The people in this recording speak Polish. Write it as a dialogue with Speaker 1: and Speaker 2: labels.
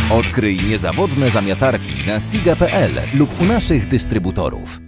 Speaker 1: Odkryj niezawodne zamiatarki na stiga.pl lub u naszych dystrybutorów.